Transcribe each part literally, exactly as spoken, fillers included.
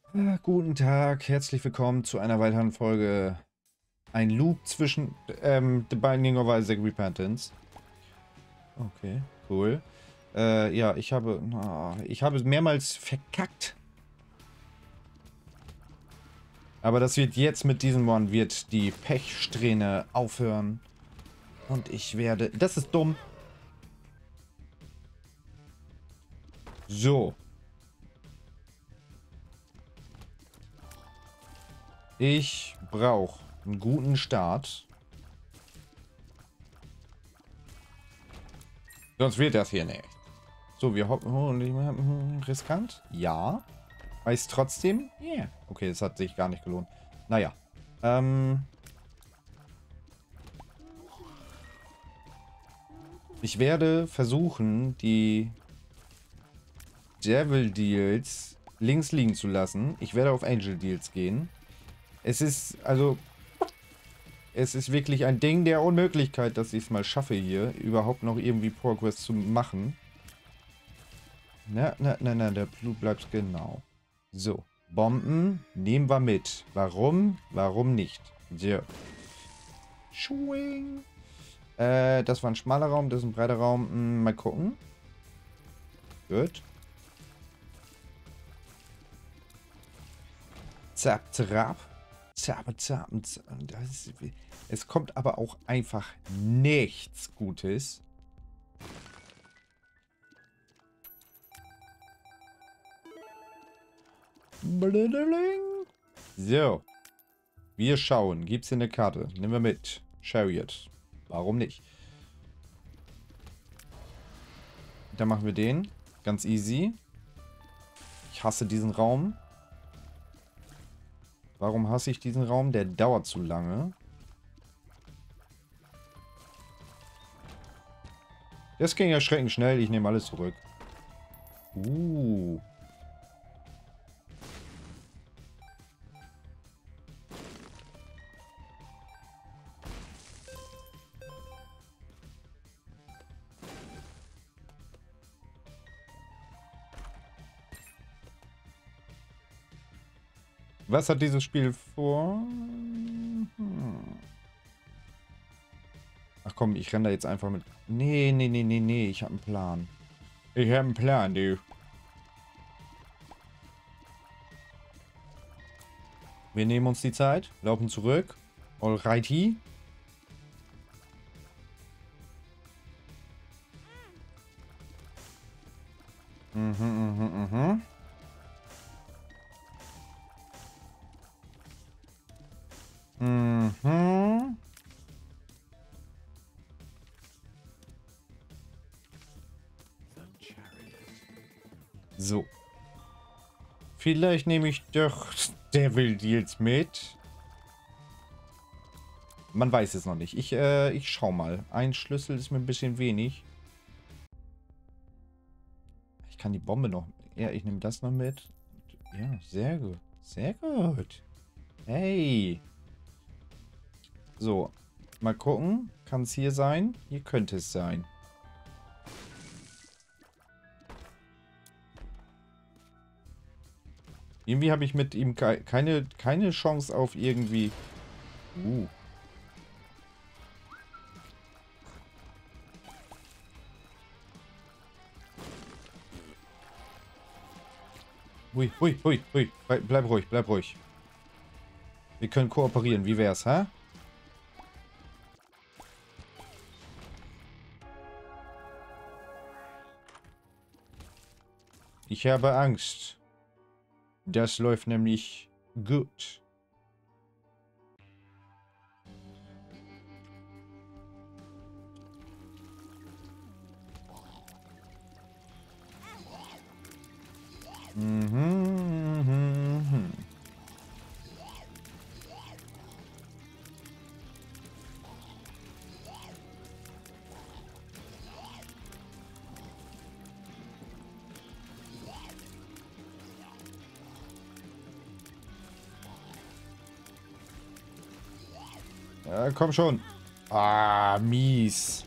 Ah, guten Tag, herzlich willkommen zu einer weiteren Folge. Ein Loop zwischen ähm, The Binding of Isaac Repentance. Okay, cool. Äh, ja, ich habe, na, ich habe mehrmals verkackt. Aber das wird jetzt mit diesem One, wird die Pechsträhne aufhören. Und ich werde, das ist dumm. So. Ich brauche einen guten Start. Sonst wird das hier nicht. So, wir hoffen, oh, riskant? Ja. Weiß trotzdem? Yeah. Okay, das hat sich gar nicht gelohnt. Naja. Ähm. Ich werde versuchen, die Devil Deals links liegen zu lassen. Ich werde auf Angel Deals gehen. Es ist, also, es ist wirklich ein Ding der Unmöglichkeit, dass ich es mal schaffe hier, überhaupt noch irgendwie Progress zu machen. Na, na, na, na, der Blue bleibt genau. So, Bomben nehmen wir mit. Warum? Warum nicht? So. Schwing. Äh, das war ein schmaler Raum, das ist ein breiter Raum. Hm, mal gucken. Gut. Zap, zap. Zap, zap, zap. Das ist, es kommt aber auch einfach nichts Gutes. So. Wir schauen. Gibt es hier eine Karte? Nehmen wir mit. Chariot. Warum nicht? Dann machen wir den. Ganz easy. Ich hasse diesen Raum. Warum hasse ich diesen Raum? Der dauert zu lange. Das ging erschreckend schnell. Ich nehme alles zurück. Uh. Was hat dieses Spiel vor? Hm. Ach komm, ich renne da jetzt einfach mit. Nee, nee, nee, nee, nee. Ich habe einen Plan. Ich habe einen Plan, du. Wir nehmen uns die Zeit, laufen zurück. Alrighty. Mhm, mhm, mhm. Mhm. So. Vielleicht nehme ich doch Devil Deals mit. Man weiß es noch nicht. Ich, äh, ich schau mal. Ein Schlüssel ist mir ein bisschen wenig. Ich kann die Bombe noch... Ja, ich nehme das noch mit. Ja, sehr gut. Sehr gut. Hey. So. Mal gucken. Kann es hier sein? Hier könnte es sein. Irgendwie habe ich mit ihm ke keine, keine Chance auf irgendwie... Uh. Hui, hui, hui, hui. Bleib ruhig, bleib ruhig. Wir können kooperieren. Wie wär's, hä? Ich habe Angst. Das läuft nämlich gut. Mhm, mhm, mhm. Ja, komm schon. Ah, mies.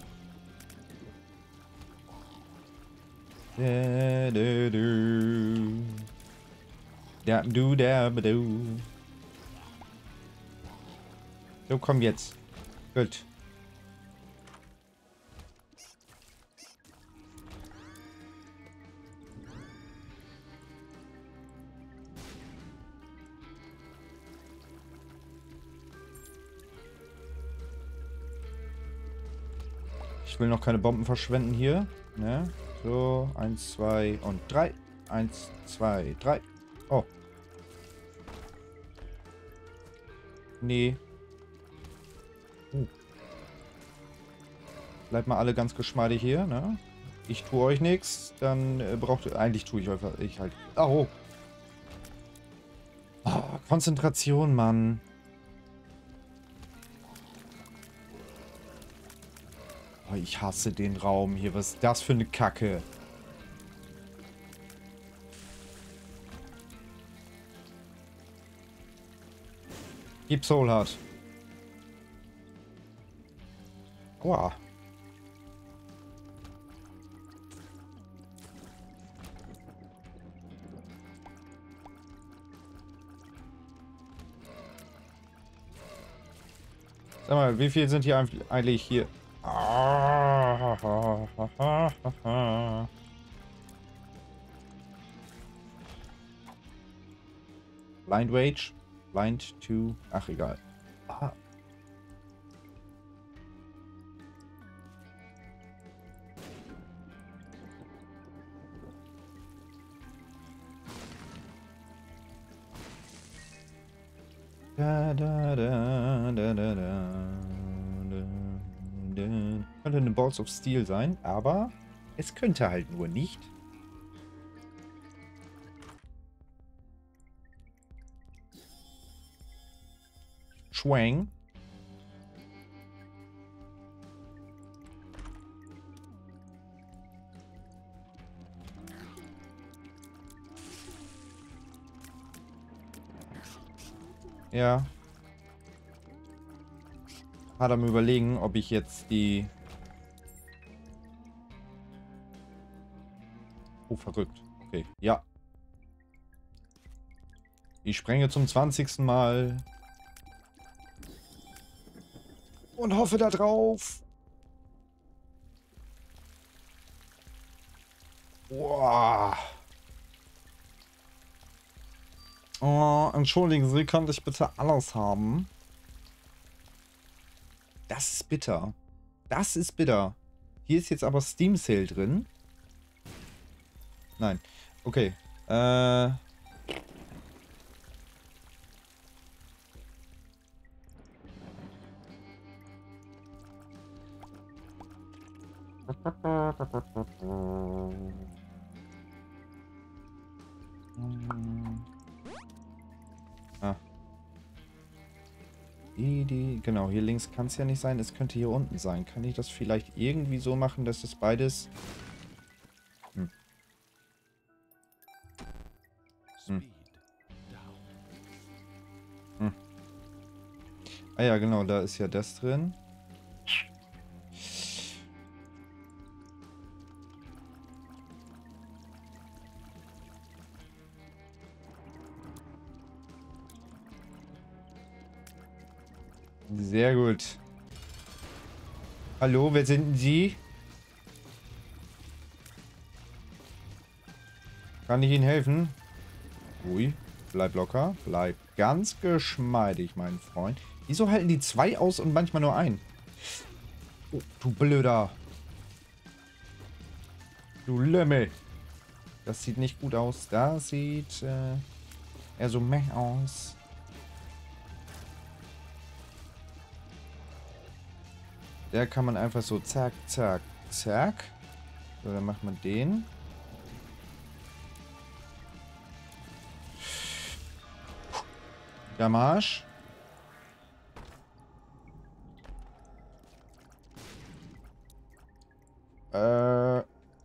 Da, da, da. Ja, du, der, du. So, komm jetzt. Gut. Ich will noch keine Bomben verschwenden hier. Ne? So, eins, zwei und drei. Eins, zwei, drei. Oh. Nee. Uh. Bleibt mal alle ganz geschmeidig hier, ne? Ich tue euch nichts, dann äh, braucht ihr... Eigentlich tue ich euch ich halt... Oh. Oh, Konzentration, Mann. Oh, ich hasse den Raum hier. Was ist das für eine Kacke? Gib Soul Heart. Aua. Sag mal, wie viel sind hier eigentlich hier? Blind Rage. Blind to... Ach, egal. Ah. Da, da, da, da, da, da. Könnte eine Balls of Steel sein, aber es könnte halt nur nicht. Schwang. Ja. Hat am Überlegen, ob ich jetzt die... Oh, verrückt. Okay, ja. Ich sprenge zum zwanzigsten Mal. Und hoffe da drauf. Boah. Oh, entschuldigen Sie, könnte ich bitte alles haben? Das ist bitter. Das ist bitter. Hier ist jetzt aber Steam Sale drin. Nein. Okay. Äh... Ah. Die, die, genau, hier links kann es ja nicht sein. Es könnte hier unten sein. Kann ich das vielleicht irgendwie so machen, dass es beides... Hm. Hm. Hm. Ah ja, genau, da ist ja das drin. Sehr gut. Hallo, wer sind Sie? Kann ich Ihnen helfen? Ui, bleib locker. Bleib ganz geschmeidig, mein Freund. Wieso halten die zwei aus und manchmal nur ein? Oh, du Blöder. Du Lümmel. Das sieht nicht gut aus. Das sieht äh, eher so meh aus. Der kann man einfach so zack, zack, zack. So, dann macht man den. Damage. Äh.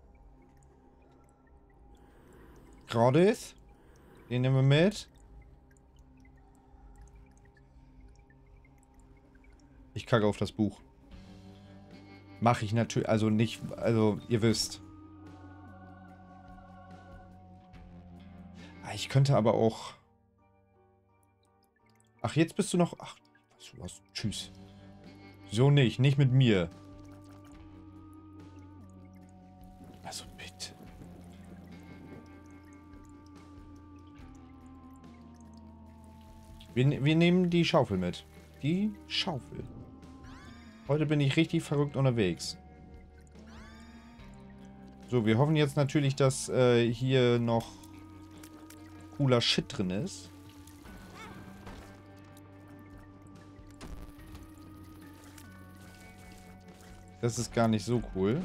Graudith. Den nehmen wir mit. Ich kacke auf das Buch. Mache ich natürlich, also nicht, also ihr wisst. Ich könnte aber auch... Ach, jetzt bist du noch... Ach, was, was, tschüss. So nicht, nicht mit mir. Also bitte. Wir, wir nehmen die Schaufel mit. Die Schaufel. Heute bin ich richtig verrückt unterwegs. So, wir hoffen jetzt natürlich, dass äh, hier noch cooler Shit drin ist. Das ist gar nicht so cool.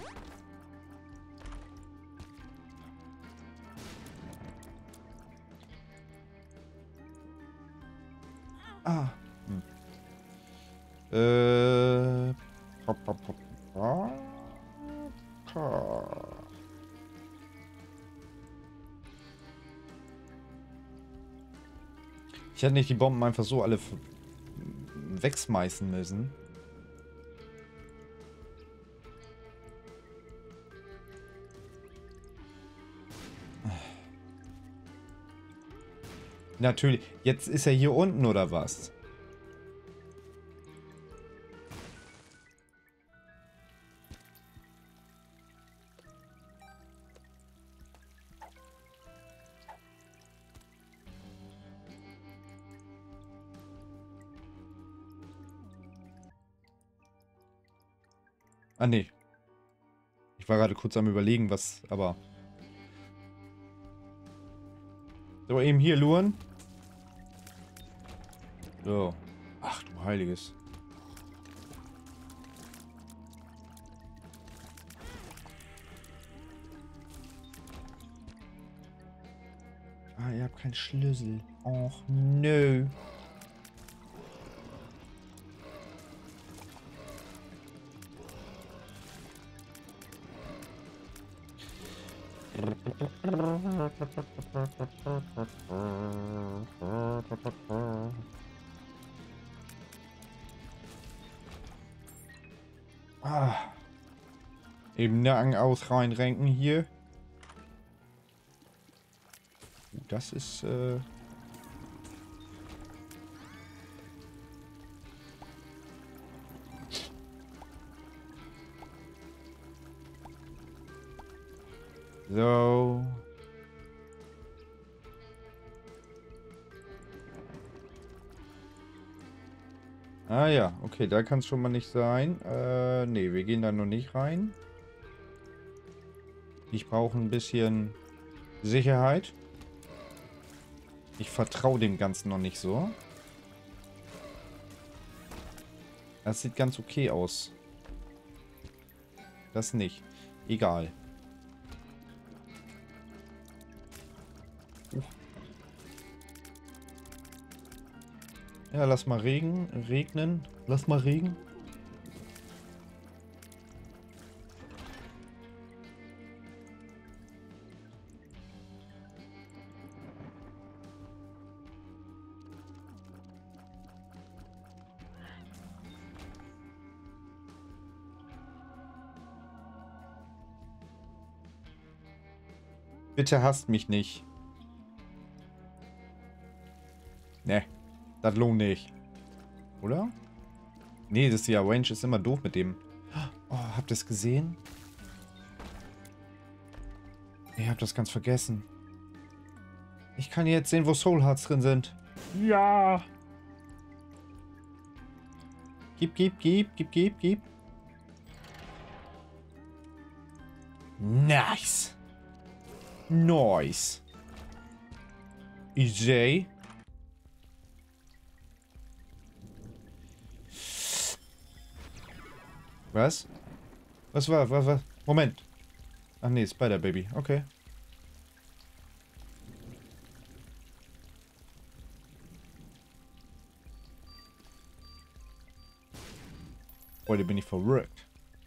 Ah. Hm. Äh. Pa, pa, pa, pa, pa. Ich hätte nicht die Bomben einfach so alle wegschmeißen müssen. Natürlich. Jetzt ist er hier unten, oder was? Ah, nee. Ich war gerade kurz am Überlegen, was, aber... So, eben hier luren. So. Ach du Heiliges. Ah, ihr habt keinen Schlüssel. Och, nö. Ah. Eben Nacken aus reinrenken hier. Das ist, äh... so. Ah ja, okay, da kann es schon mal nicht sein. Äh, nee, wir gehen da noch nicht rein. Ich brauche ein bisschen Sicherheit. Ich vertraue dem Ganzen noch nicht so. Das sieht ganz okay aus. Das nicht. Egal. Uh. Ja, lass mal Regen, regnen. Lass mal Regen. Bitte hasst mich nicht. Ne, das lohnt nicht. Oder? Nee, das ja, Range ist immer doof mit dem. Oh, habt ihr es gesehen? Ich hab das ganz vergessen. Ich kann jetzt sehen, wo Soul Hearts drin sind. Ja. Gib, gib, gib, gib, gib, gib. Nice. Nice. E J. Was? Was war? Was war? Moment. Ach nee, Spider Baby. Okay. Heute bin ich verrückt.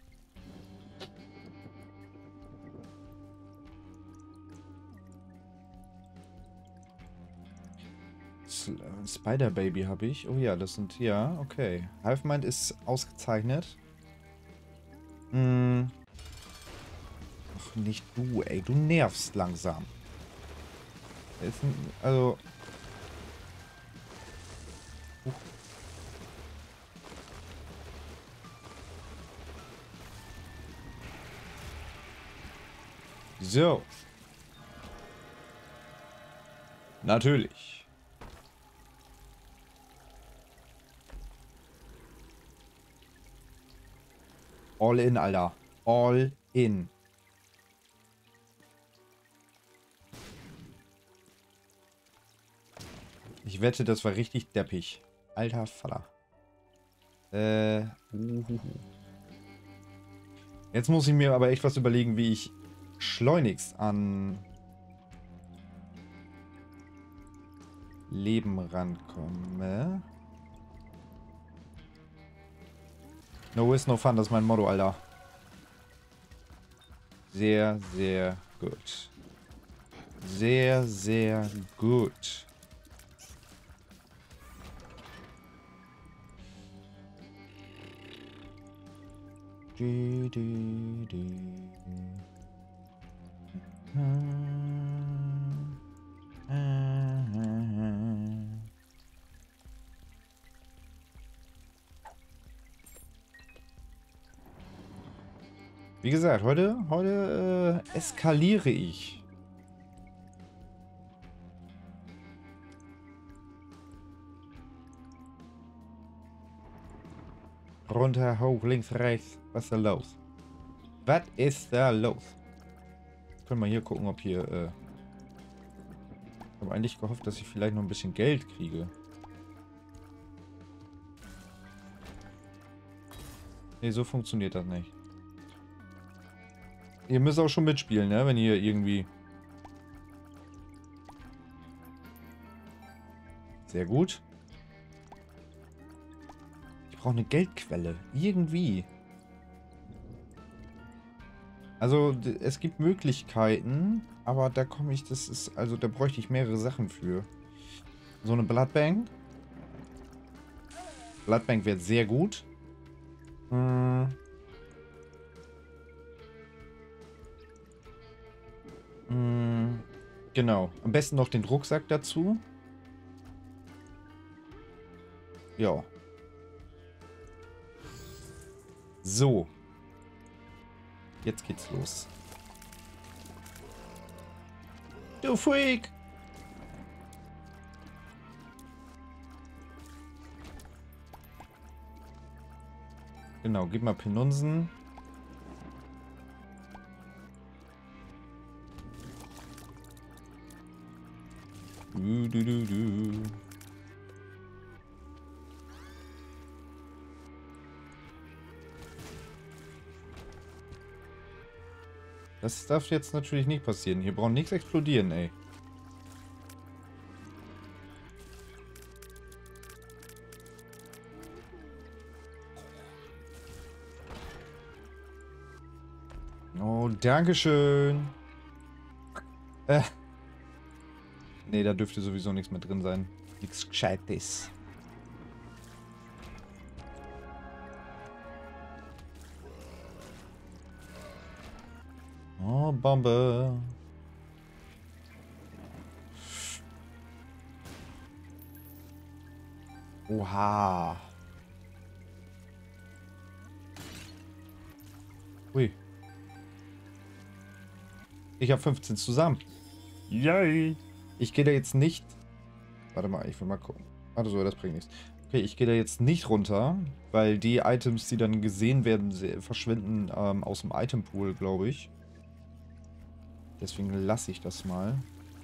Spider Baby habe ich. Oh ja, das sind... Ja, okay. Hive Mind ist ausgezeichnet. Hm. Ach, nicht du, ey. Du nervst langsam. Ist ein, also... Uh. So. Natürlich. All in, Alter. All in. Ich wette, das war richtig deppig. Alter Vater. Äh. Uhuhu. Jetzt muss ich mir aber echt was überlegen, wie ich schleunigst an Leben rankomme. No risk, no fun, das ist mein Motto, Alter. Sehr, sehr gut. Sehr, sehr gut. Die, die, die. Wie gesagt, heute, heute äh, eskaliere ich. Runter, hoch, links, rechts. Was ist da los? Was ist da los? Können wir hier gucken, ob hier... Äh ich habe eigentlich gehofft, dass ich vielleicht noch ein bisschen Geld kriege. Nee, so funktioniert das nicht. Ihr müsst auch schon mitspielen, ne? Wenn ihr irgendwie... Sehr gut. Ich brauche eine Geldquelle. Irgendwie. Also, es gibt Möglichkeiten, aber da komme ich, das ist, also da bräuchte ich mehrere Sachen für. So eine Bloodbank. Bloodbank wäre sehr gut. Hm. Hm. Genau. Am besten noch den Rucksack dazu. Ja. So. Jetzt geht's los. Du Freak! Genau, gib mal Penunsen. Du, du, du, du. Das darf jetzt natürlich nicht passieren. Hier braucht nichts explodieren, ey. Oh, dankeschön. Äh. Nee, da dürfte sowieso nichts mehr drin sein. Nichts Gescheites. Oh, Bombe. Oha. Ui. Ich habe fünfzehn zusammen. Yay. Ich gehe da jetzt nicht... Warte mal, ich will mal gucken. Warte so, das bringt nichts. Okay, ich gehe da jetzt nicht runter, weil die Items, die dann gesehen werden, verschwinden ähm, aus dem Itempool, glaube ich. Deswegen lasse ich das mal.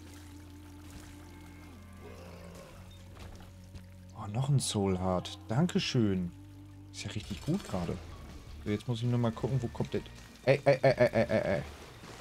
Oh, noch ein Soul Heart. Dankeschön. Ist ja richtig gut gerade. So, jetzt muss ich nur mal gucken, wo kommt der... Ey, ey, ey, ey, ey, ey, ey.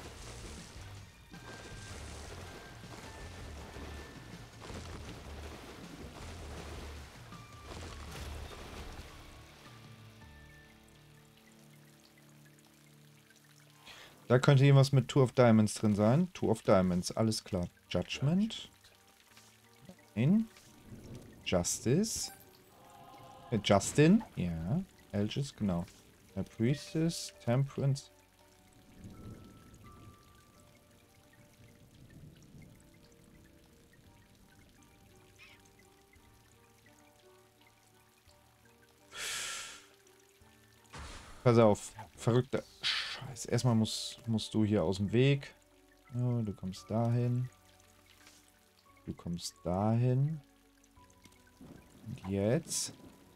Da könnte irgendwas mit Two of Diamonds drin sein. Two of Diamonds, alles klar. Judgment. Nein. Justice. Äh, Justin. Ja. Elgis, genau. A Priestess. Temperance. Pass auf, verrückter Scheiß. Erstmal musst, musst du hier aus dem Weg. Ja, du kommst dahin. Du kommst dahin. Und jetzt.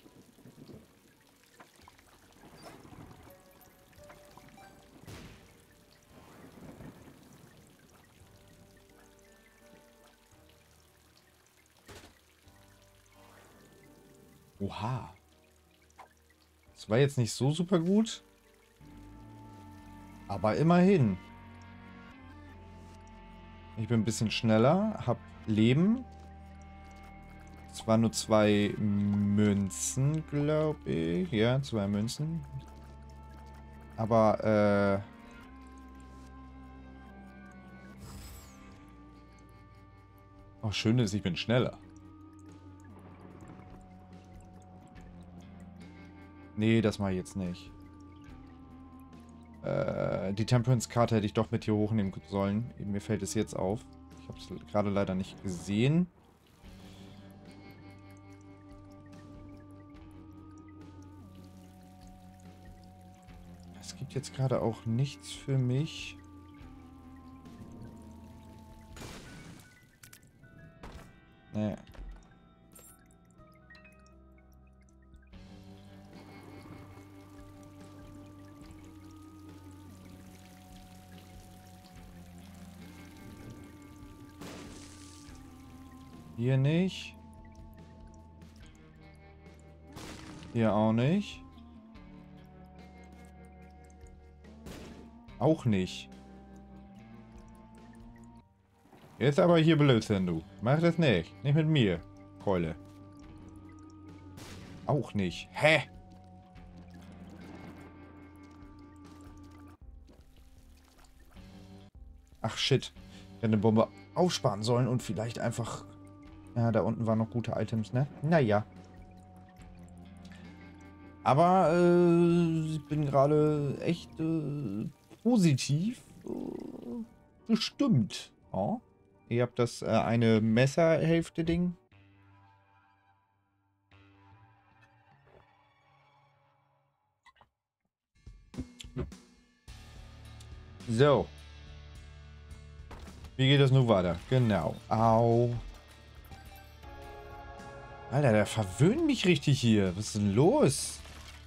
Oha. Das war jetzt nicht so super gut. Aber immerhin. Ich bin ein bisschen schneller, hab Leben. Es waren nur zwei Münzen, glaube ich. Ja, zwei Münzen. Aber, äh... oh, schön ist, ich bin schneller. Nee, das mache ich jetzt nicht. Äh, die Temperance-Karte hätte ich doch mit hier hochnehmen sollen. Mir fällt es jetzt auf. Ich habe es gerade leider nicht gesehen. Es gibt jetzt gerade auch nichts für mich. Nee. Hier nicht. Hier auch nicht. Auch nicht. Jetzt aber hier Blödsinn, du. Mach das nicht. Nicht mit mir, Keule. Auch nicht. Hä? Ach shit. Ich hätte eine Bombe aufsparen sollen und vielleicht einfach... Ja, da unten waren noch gute Items, ne? Naja. Aber äh, ich bin gerade echt äh, positiv äh, bestimmt. Oh. Ihr habt das äh, eine Messerhälfte-Ding. So. Wie geht es nun weiter? Genau. Au. Alter, der verwöhnt mich richtig hier. Was ist denn los?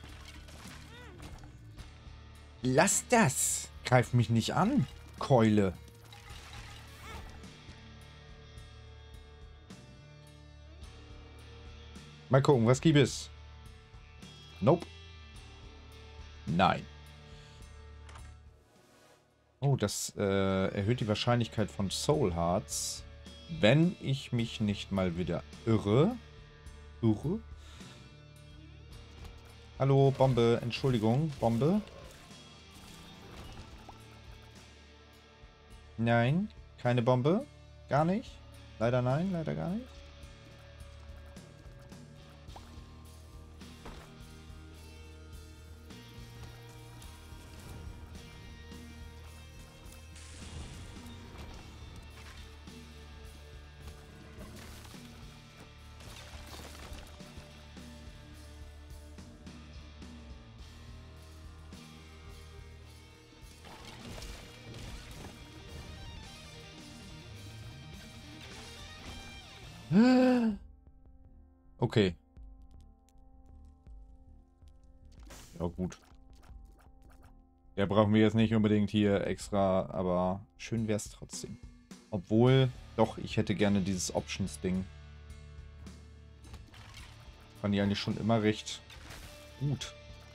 Lass das. Greif mich nicht an, Keule. Mal gucken, was gibt es? Nope. Nein. Oh, das äh, erhöht die Wahrscheinlichkeit von Soul Hearts, wenn ich mich nicht mal wieder irre. Irre? Hallo, Bombe. Entschuldigung, Bombe. Nein, keine Bombe. Gar nicht. Leider nein, leider gar nicht. Okay. Ja, gut. Der brauchen wir jetzt nicht unbedingt hier extra, aber schön wäre es trotzdem. Obwohl, doch, ich hätte gerne dieses Options-Ding. Fand ich eigentlich schon immer recht gut.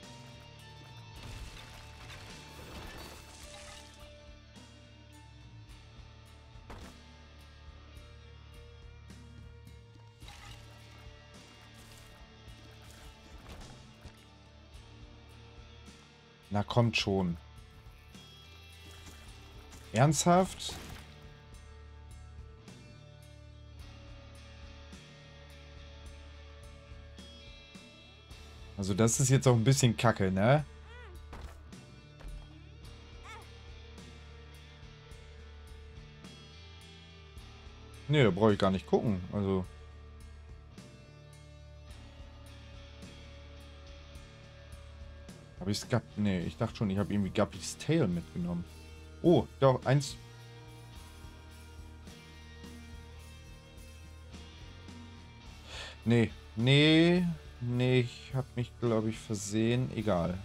Na, kommt schon. Ernsthaft? Also das ist jetzt auch ein bisschen kacke, ne? Ne, da brauche ich gar nicht gucken. Also... Habe ich Gap... Nee, ich dachte schon, ich habe irgendwie Guppy's Tail mitgenommen. Oh, doch, eins... Nee, nee, nee, ich habe mich, glaube ich, versehen. Egal.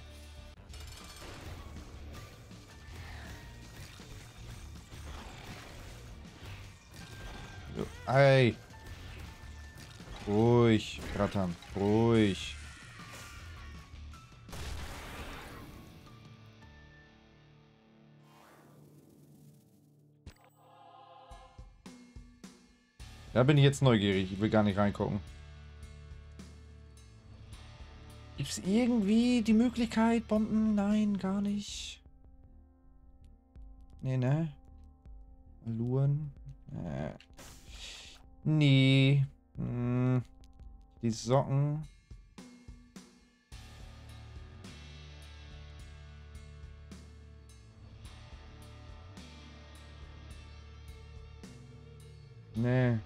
So, ei. Ruhig, Rattern, ruhig. Da bin ich jetzt neugierig. Ich will gar nicht reingucken. Gibt es irgendwie die Möglichkeit, Bomben? Nein, gar nicht. Nee, ne? Luren? Äh. Nee. Hm. Die Socken. Nee.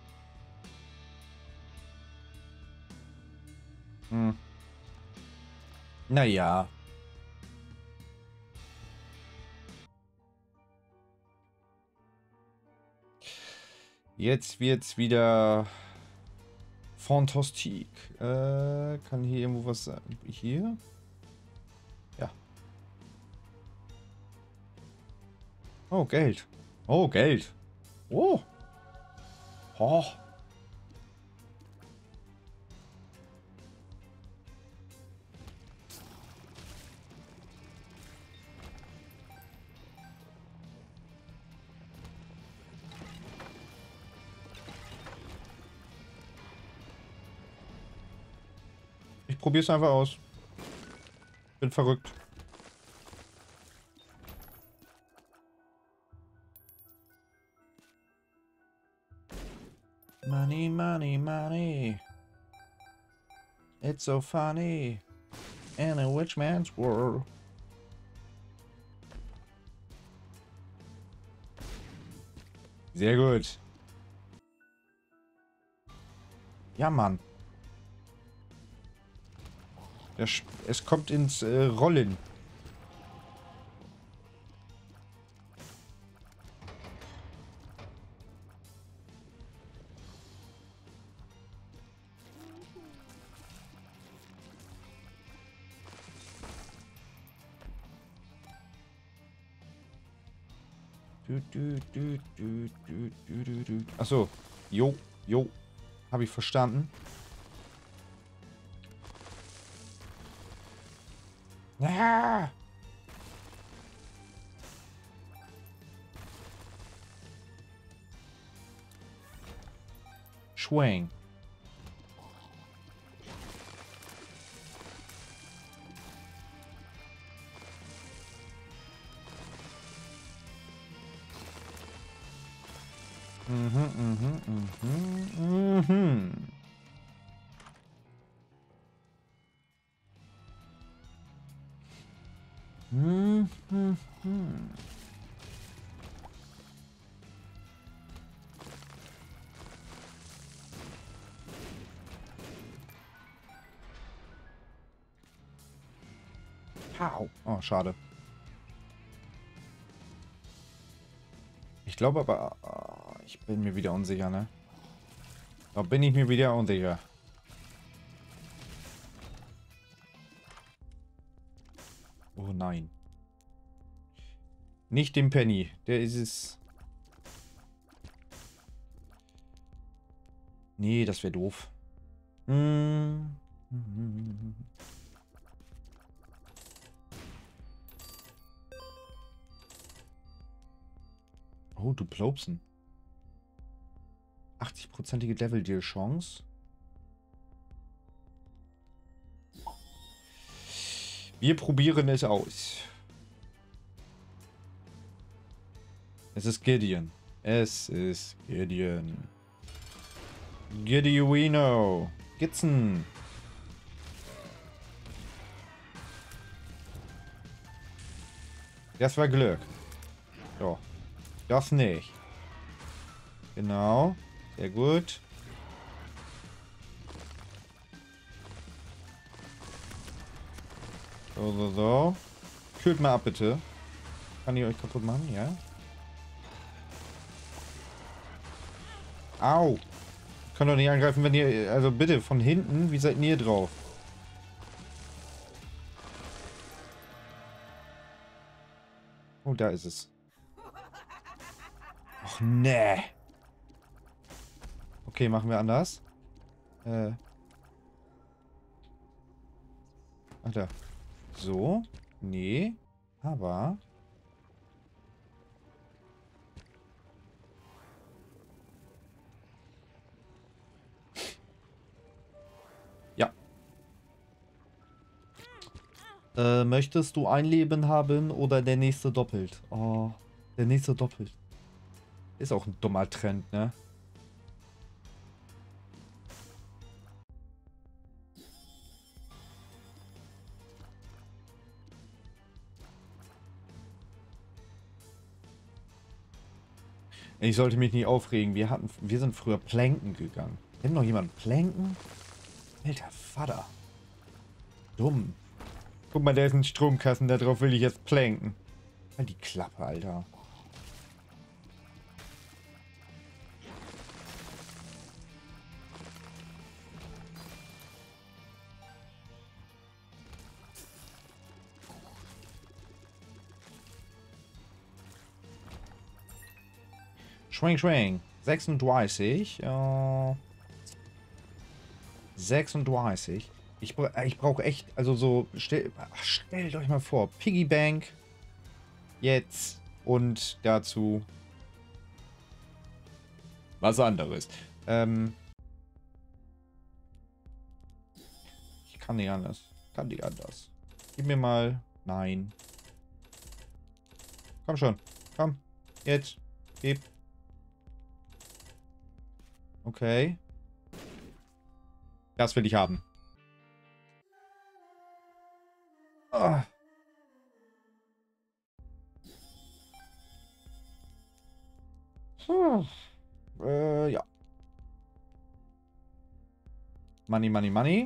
Hm. Naja. Jetzt wird's wieder fantastik. Äh, kann hier irgendwo was sein? Hier? Ja. Oh, Geld. Oh, Geld. Oh. Oh. Ich probier's einfach aus. Bin verrückt. Money, money, money. It's so funny. In a rich man's world. Sehr gut. Ja, Mann. Das, es kommt ins äh, Rollen. Du, du, du, du, du, du, du, du. Achso. Jo, jo. Habe ich verstanden. Ah! Schwang. Mhm, mhm, mhm, mhm. Mhm, mhm. Pow. Oh, schade. Ich glaube aber... Oh, ich bin mir wieder unsicher, ne? Da bin ich mir wieder unsicher. Oh nein. Nicht den Penny. Der ist es... Nee, das wäre doof. Hm. Oh, du Plopsen. achtzig-prozentige Devil-Deal-Chance. Wir probieren es aus. Es ist Gideon. Es ist Gideon. Gideoino. Gitzen. Das war Glück. So. Das nicht. Genau. Sehr gut. So, so, so. Kühlt mal ab, bitte. Kann ich euch kaputt machen, ja? Au! Könnt doch nicht angreifen, wenn ihr... Also bitte, von hinten, wie seid ihr drauf? Oh, da ist es. Och, nee. Okay, machen wir anders. Äh. Ach da. So. Nee. Aber... Ja. Äh, möchtest du ein Leben haben oder der nächste doppelt? Oh, der nächste doppelt. Ist auch ein dummer Trend, ne? Ich sollte mich nicht aufregen. Wir hatten, wir sind früher Planken gegangen. Kennt noch jemand Planken? Alter Vater. Dumm. Guck mal, da ist ein Stromkasten, da drauf will ich jetzt planken. Halt die Klappe, Alter. Schwing, schwing. sechsunddreißig. Äh, sechsunddreißig. Ich, bra ich brauche echt, also so, stell, ach, stellt euch mal vor, Piggy Bank jetzt und dazu was anderes. Ähm, ich kann nicht anders. Kann nicht anders. Gib mir mal, nein. Komm schon, komm, jetzt, gib. Okay. Das will ich haben. Ah. Hm. Äh, ja. Money, money, money.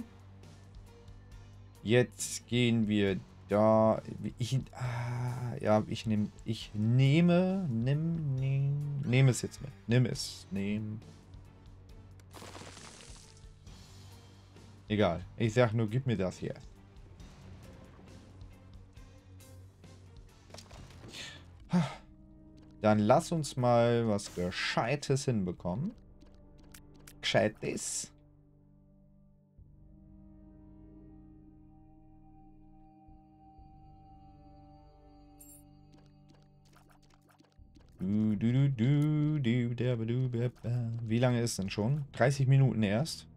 Jetzt gehen wir da. Ich, ah, ja, ich nehme, ich nehme, nimm, nehm, nehme es jetzt mit. Nimm es, nehm. Egal. Ich sag nur, gib mir das hier. Dann lass uns mal was Gescheites hinbekommen. Gescheites. Du, du, du, du, du, du, du, Wie lange ist denn schon? dreißig Minuten erst.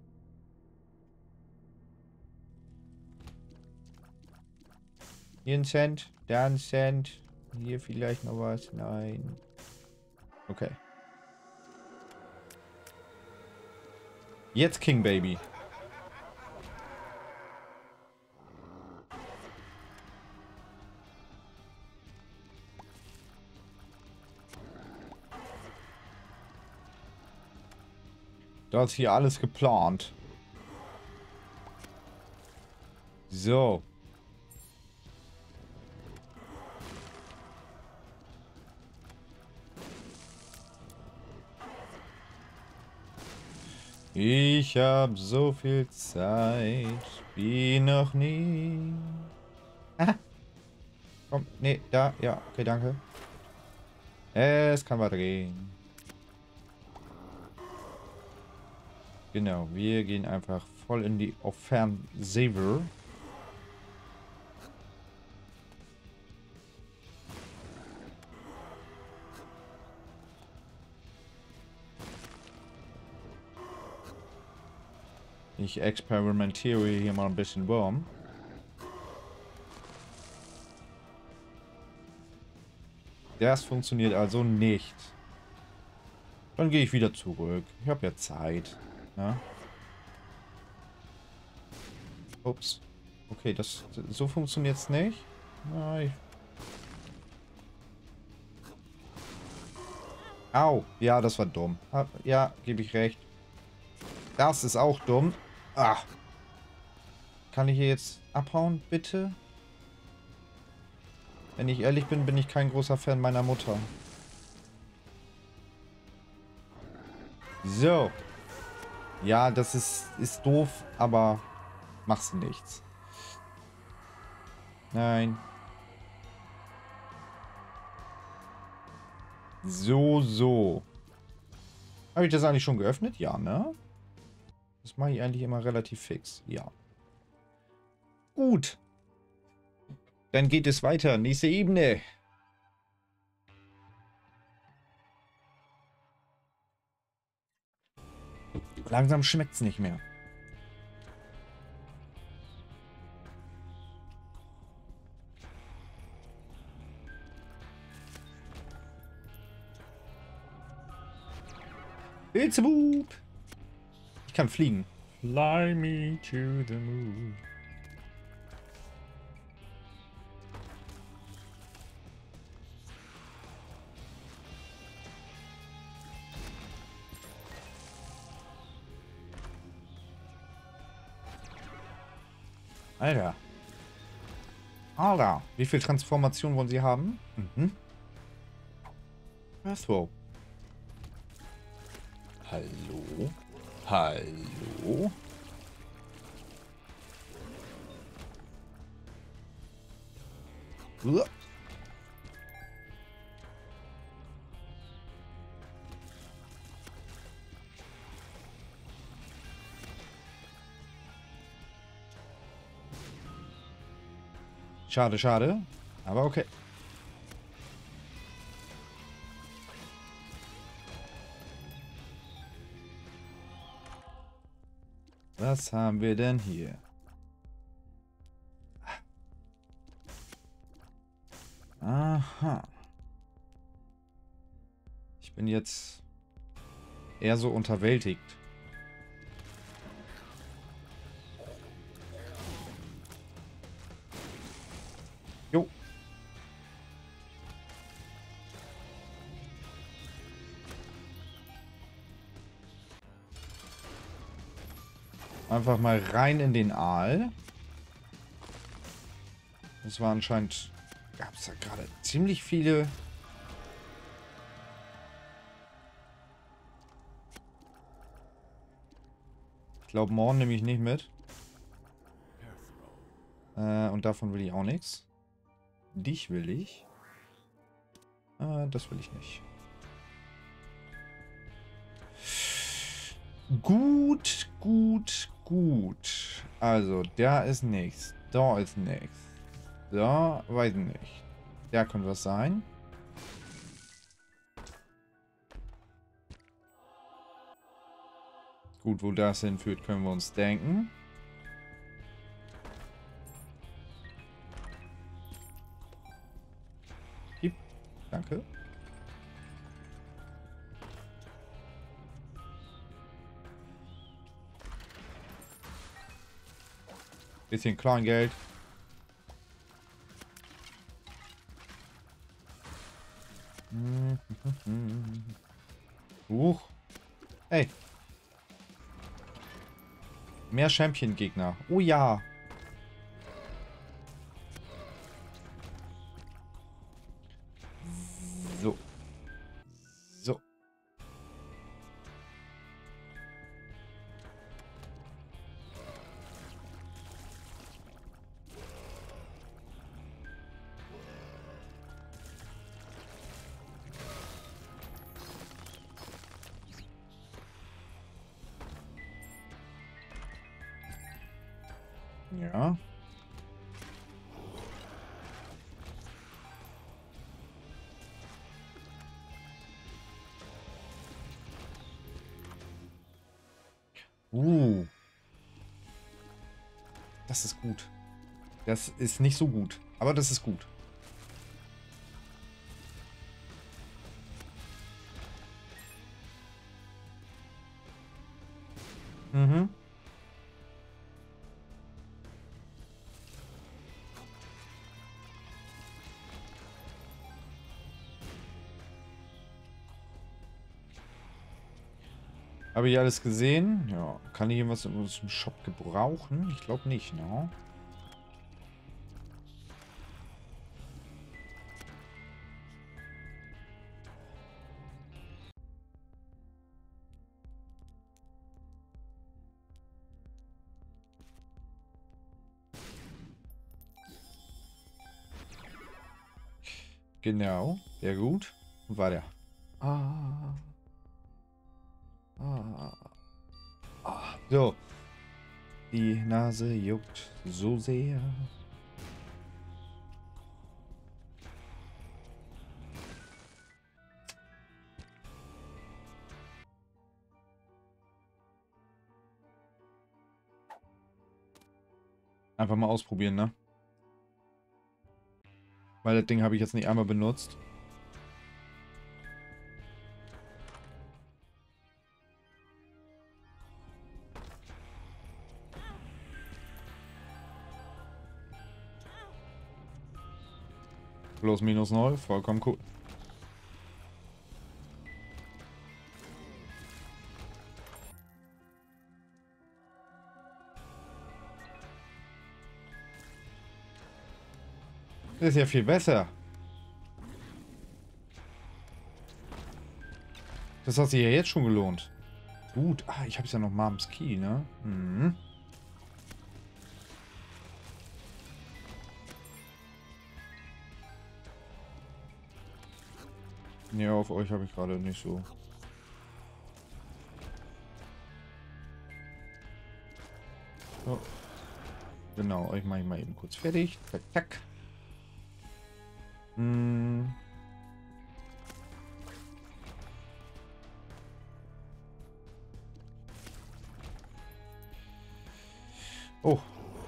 Hier ein Cent, da ein Cent. Hier vielleicht noch was. Nein. Okay. Jetzt King Baby. Da ist hier alles geplant. So. Ich hab so viel Zeit wie noch nie. Ah. Komm, nee, da, ja, okay, danke. Es kann weitergehen. Genau, wir gehen einfach voll in die Offensive. Ich experimentiere hier mal ein bisschen warm. Das funktioniert also nicht. Dann gehe ich wieder zurück. Ich habe ja Zeit. Ja? Ups. Okay, das so funktioniert es nicht. Nein. Au. Ja, das war dumm. Ja, gebe ich recht. Das ist auch dumm. Ah. Kann ich hier jetzt abhauen, bitte? Wenn ich ehrlich bin, bin ich kein großer Fan meiner Mutter. So. Ja, das ist, ist doof, aber machst nichts. Nein. So, so. Habe ich das eigentlich schon geöffnet? Ja, ne? Das mache ich eigentlich immer relativ fix. Ja. Gut. Dann geht es weiter. Nächste Ebene. Langsam schmeckt es nicht mehr. Beelzebub! Ich kann fliegen. Fly me to the moon. Alter. Alter. Wie viel Transformation wollen sie haben? Mhm. Was wo? Hallo? Hallo? Uah. Schade, schade. Aber okay. Was haben wir denn hier? Aha. Ich bin jetzt eher so unterwältigt. Jo. Einfach mal rein in den Aal. Das war anscheinend... Gab es da gerade ziemlich viele... Ich glaube, morgen nehme ich nicht mit. Äh, und davon will ich auch nichts. Dich will ich. Äh, das will ich nicht. Gut, gut, gut. Also, da ist nichts. Da ist nichts. Da, weiß nicht. Da könnte was sein. Gut, wo das hinführt, können wir uns denken. Gib. Danke. Bisschen Kleingeld. Huch. Hey. Mehr Champion-Gegner. Oh ja. So. So. Ja. Uh. Das ist gut. Das ist nicht so gut. Aber das ist gut. Mhm. Habe ich alles gesehen? Ja. Kann ich irgendwas im Shop gebrauchen? Ich glaube nicht, ne? Genau, sehr gut. Und weiter. Ah. Ah. Ah. So. Die Nase juckt so sehr. Einfach mal ausprobieren, ne? Weil das Ding habe ich jetzt nicht einmal benutzt. Plus minus null, vollkommen cool. Ist ja viel besser. Das hat sich ja jetzt schon gelohnt. Gut. Ah, ich habe ja noch Moms Key, ne? Mhm. Ne, auf euch habe ich gerade nicht so. So. Genau, euch mache ich mal eben kurz fertig. Zack, zack. Hm. Oh.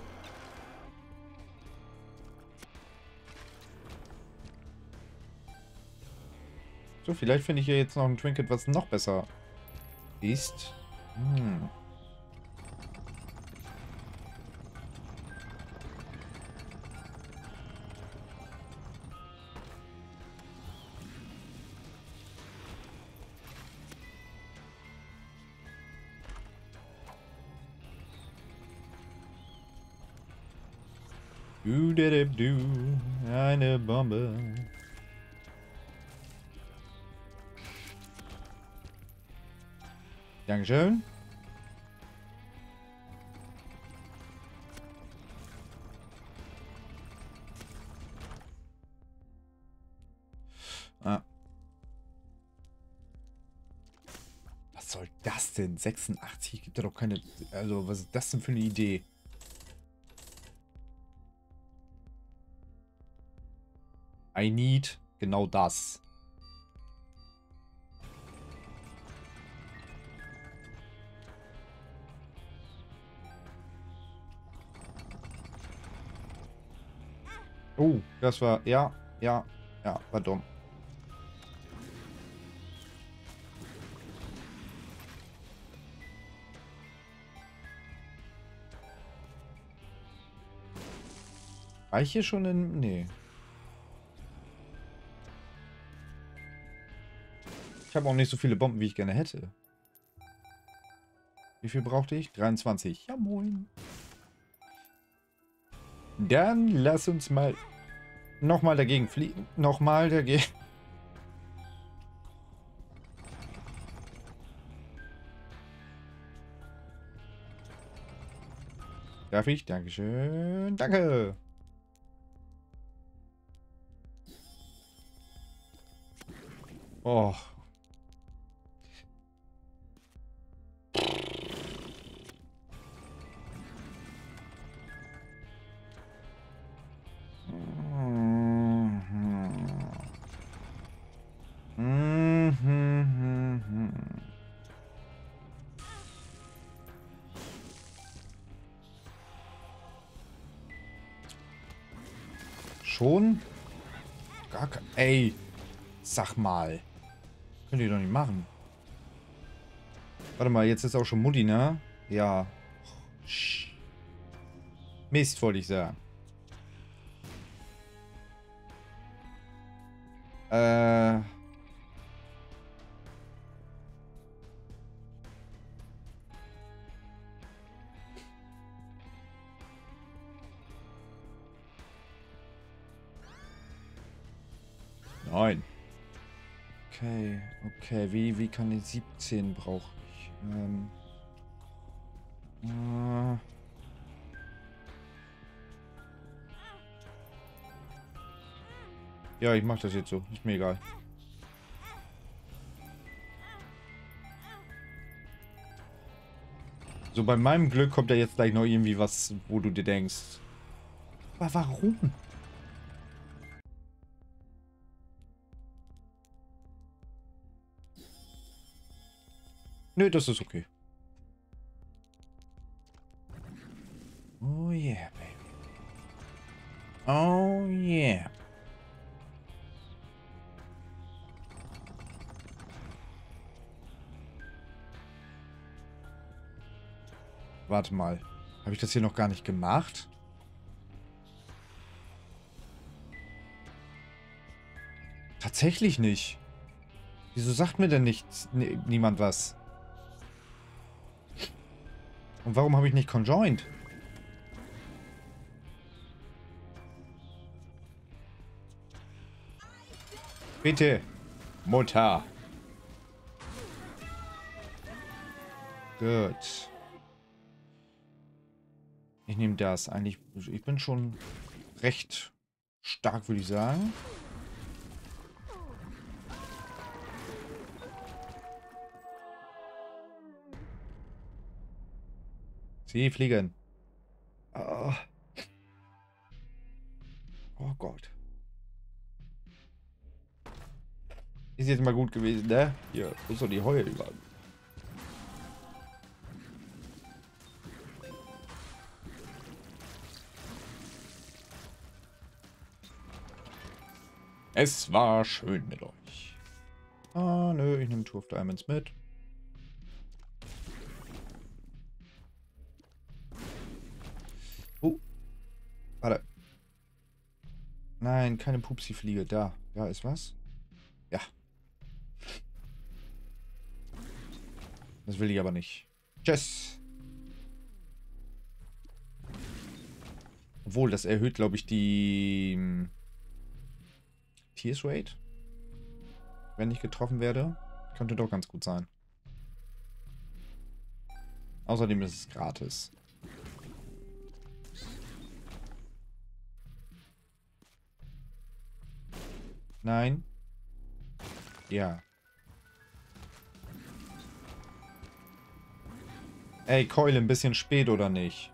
So, vielleicht finde ich ja jetzt noch ein Trinket, was noch besser ist. Hm. Du, du, du, eine Bombe. Dankeschön. Ah. Was soll das denn? sechsundachtzig gibt ja doch keine... Also, was ist das denn für eine Idee? I need genau das. Oh, das war... Ja, ja, ja, war dumm. War ich hier schon in... Nee. Ich habe auch nicht so viele Bomben, wie ich gerne hätte. Wie viel brauchte ich? dreiundzwanzig. Ja, moin. Dann lass uns mal nochmal dagegen fliegen. Nochmal dagegen. Darf ich? Dankeschön. Danke. Oh. Schon? Gar kein... Ey, sag mal. Könnt ihr doch nicht machen. Warte mal, jetzt ist auch schon Mutti, ne? Ja. Mist, wollte ich sagen. Äh... Nein. Okay, okay. Wie, wie kann ich siebzehn brauche ich? Ähm. Äh, Ja, ich mach das jetzt so. Ist mir egal. So, bei meinem Glück kommt da jetzt gleich noch irgendwie was, wo du dir denkst. Aber warum? Nö, das ist okay. Oh yeah, baby. Oh yeah. Warte mal. Habe ich das hier noch gar nicht gemacht? Tatsächlich nicht. Wieso sagt mir denn nicht niemand was? Und warum habe ich nicht conjoined? Bitte. Mutter. Gut. Ich nehme das. Eigentlich, ich bin schon recht stark, würde ich sagen. Sie fliegen. Oh, oh Gott. Ist jetzt mal gut gewesen, ne? Hier, muss doch die heulen, Mann. Es war schön mit euch. Ah, nö, ich nehme Two of Diamonds mit. Uh. Warte. Nein, keine Pupsi-Fliege. Da. Da ist was. Ja. Das will ich aber nicht. Tschüss. Obwohl, das erhöht, glaube ich, die hm, Tears Rate. Wenn ich getroffen werde. Könnte doch ganz gut sein. Außerdem ist es gratis. Nein. Ja. Ey, Keule, ein bisschen spät oder nicht?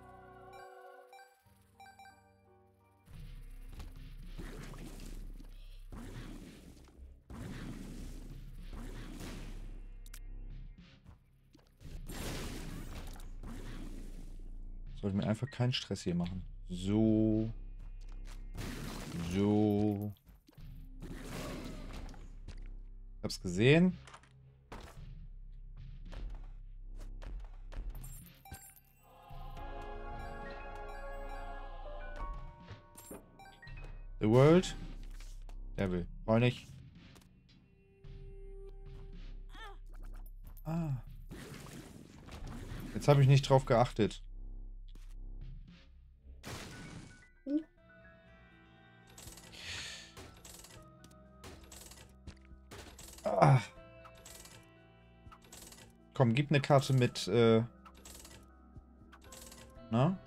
Soll ich mir einfach keinen Stress hier machen. So. So. Ich hab's gesehen. The World. Devil. Brauch nicht. Ah. Jetzt habe ich nicht drauf geachtet. Ah. Komm, gib eine Karte mit, äh... Na?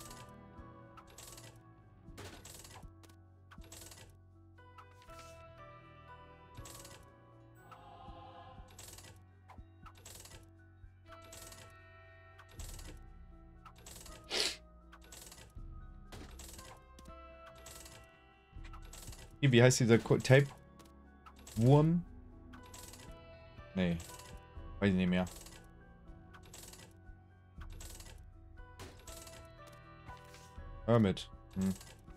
Wie heißt dieser Tape-Wurm? Nee. Weiß ich nicht mehr. Hermit. Hm.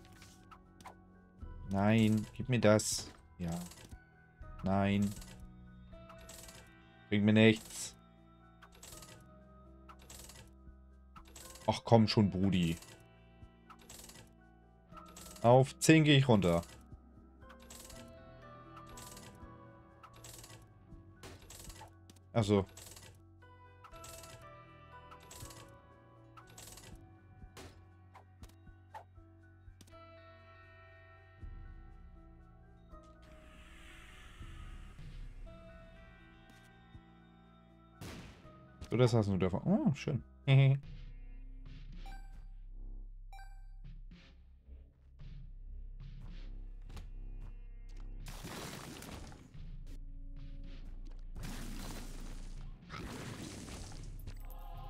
Nein, gib mir das. Ja. Nein. Bringt mir nichts. Ach komm schon, Brudi. Auf zehn gehe ich runter. Ach so. So, das hast du davon. Oh, schön.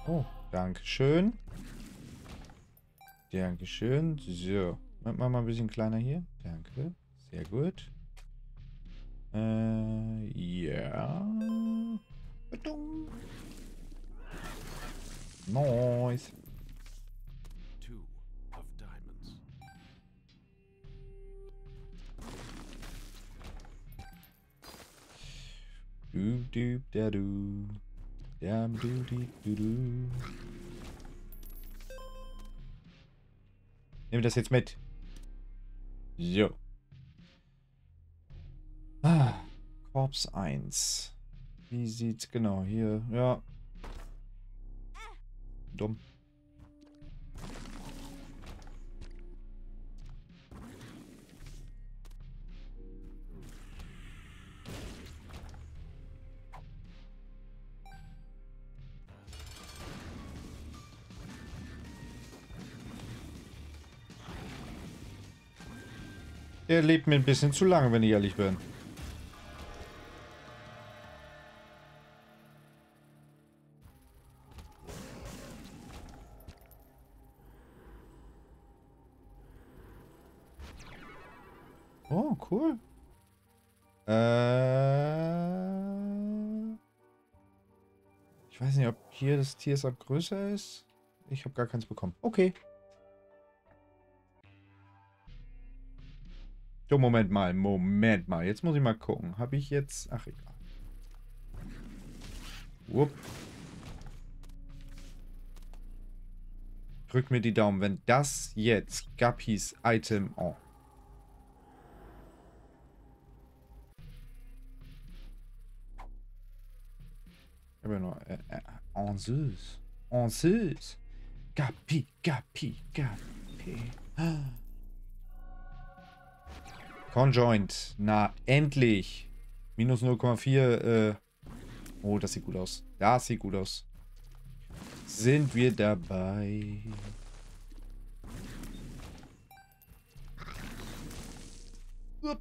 Oh, Dankeschön. Dankeschön. So. Machen wir mal ein bisschen kleiner hier. Danke. Sehr gut. Äh, ja. Badum. Nice. Two of diamonds. Du, du, da, du. Ja, du, du, du, du. Nimm das jetzt mit. So. Ah, Korps eins. Wie sieht's genau hier? Ja. Dumm. Der lebt mir ein bisschen zu lange, wenn ich ehrlich bin. Oh, cool. Äh, ich weiß nicht, ob hier das T S A größer ist. Ich habe gar keins bekommen. Okay. So, Moment mal, Moment mal. Jetzt muss ich mal gucken. Habe ich jetzt... Ach, egal. Wupp. Drück mir die Daumen. Wenn das jetzt Guppies Item... Oh. Ich habe ja nur... Äh, äh, en süß. En süß. Guppy, Guppy, Guppy. Conjoint. Na, endlich. Minus null Komma vier. Äh. Oh, das sieht gut aus. Das sieht gut aus. Sind wir dabei? Upp.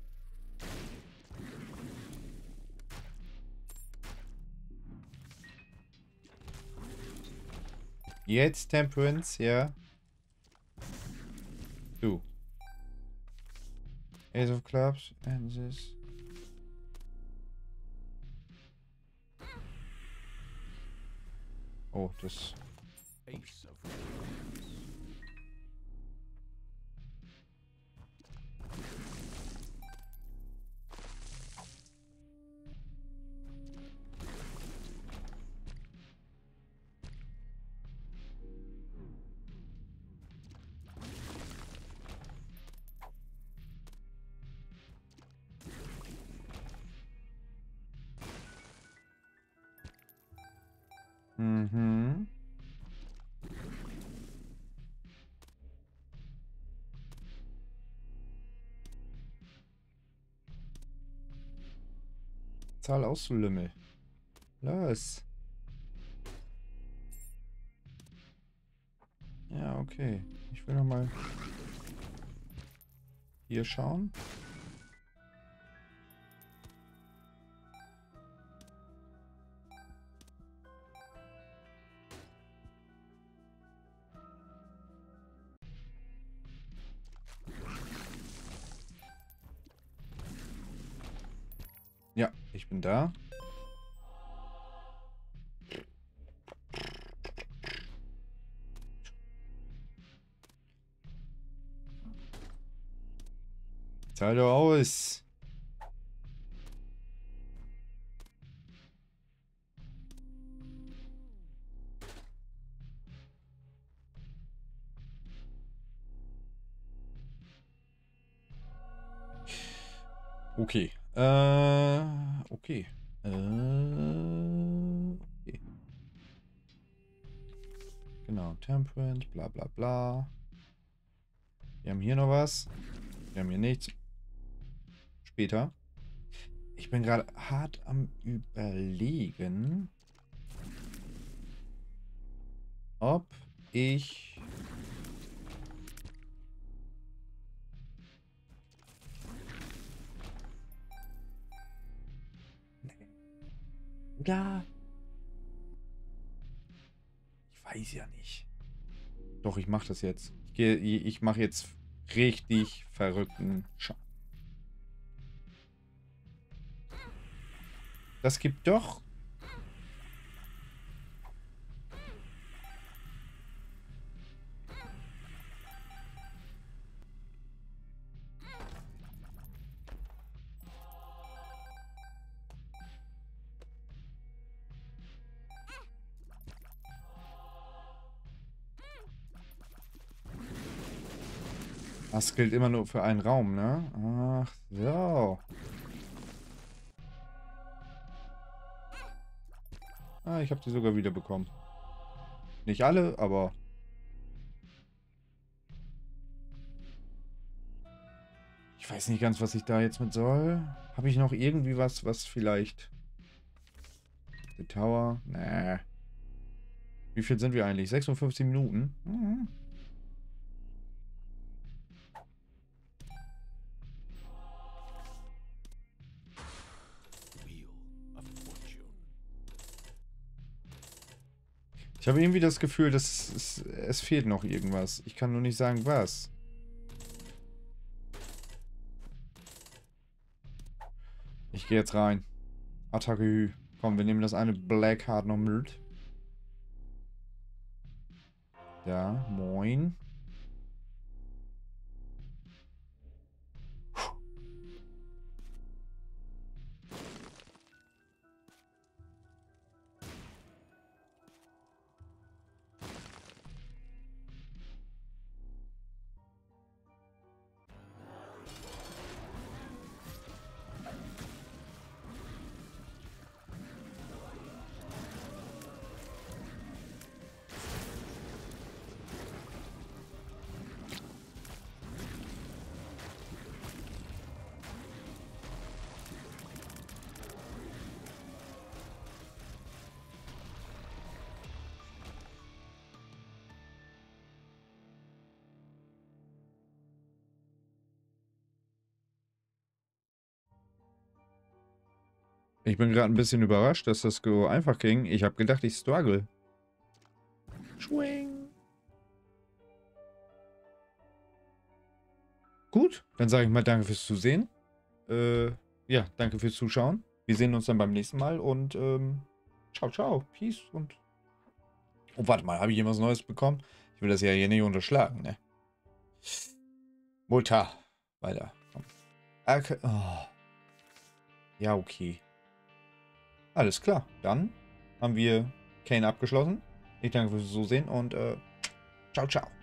Jetzt Temperance, ja. Du. Ace of Clubs and this. Oh, das. Ace of Mhm. Zahl aus, du Lümmel. Los. Ja, okay. Ich will noch mal hier schauen. Ja, ich bin da. Zahl doch aus. Okay. Äh, okay. Äh, okay. Genau, Temperance, bla bla bla. Wir haben hier noch was. Wir haben hier nichts. Später. Ich bin gerade hart am Überlegen, ob ich... Oder... Ich weiß ja nicht. Doch, ich mache das jetzt. Ich, gehe, ich mache jetzt richtig verrückten Scheiß. Das gibt doch... Das gilt immer nur für einen Raum, ne? Ach so. Ah, ich habe die sogar wieder bekommen. Nicht alle, aber... Ich weiß nicht ganz, was ich da jetzt mit soll. Habe ich noch irgendwie was, was vielleicht... The Tower? Nee. Wie viel sind wir eigentlich? sechsundfünfzig Minuten? Mhm. Ich habe irgendwie das Gefühl, dass es, es fehlt noch irgendwas. Ich kann nur nicht sagen, was. Ich gehe jetzt rein. Attacke. Komm, wir nehmen das eine Black Heart noch mit. Ja, moin. Ich bin gerade ein bisschen überrascht, dass das so einfach ging. Ich habe gedacht, ich struggle. Schwing. Gut, dann sage ich mal danke fürs Zusehen. Äh, ja, danke fürs Zuschauen. Wir sehen uns dann beim nächsten Mal und ähm, ciao, ciao. Peace und... Oh, warte mal, habe ich jemals Neues bekommen? Ich will das ja hier nicht unterschlagen, ne? Mutter. Weiter. Komm. Okay. Oh. Ja, okay. Alles klar, dann haben wir Kane abgeschlossen. Ich danke fürs Zusehen und äh, ciao, ciao.